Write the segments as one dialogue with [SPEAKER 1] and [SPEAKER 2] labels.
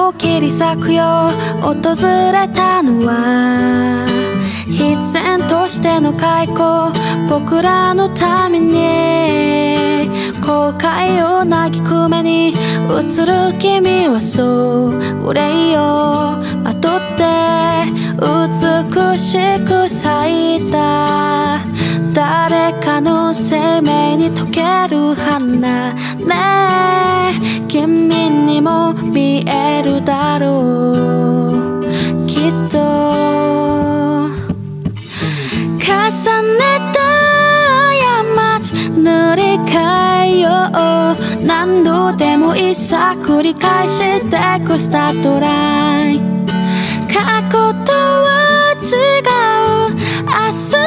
[SPEAKER 1] を切り裂くよ訪れたのは必然としての開口僕らのために後悔を嘆く目に映る君はそう憂いをまとって美しく咲いた誰かの生命に溶ける花ねえ君にも見えるだろうきっと重ねた過ち塗り替えよう何度でもいいさ繰り返してくスタートライン過去とは違う明日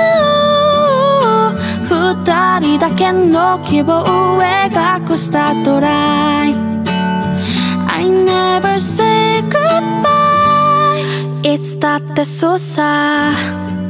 [SPEAKER 1] を二人だけの希望を描くスタートライン I never say goodbye いつだってそうさ